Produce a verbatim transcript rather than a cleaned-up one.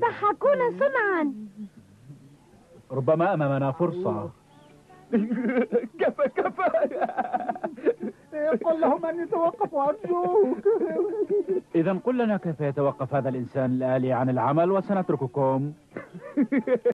تضحكون صنعا. ربما أمامنا فرصة. كفى كفى. قل لهم أن يتوقفوا أرجوك. إذا قل لنا كيف يتوقف هذا الإنسان الآلي عن العمل وسنترككم.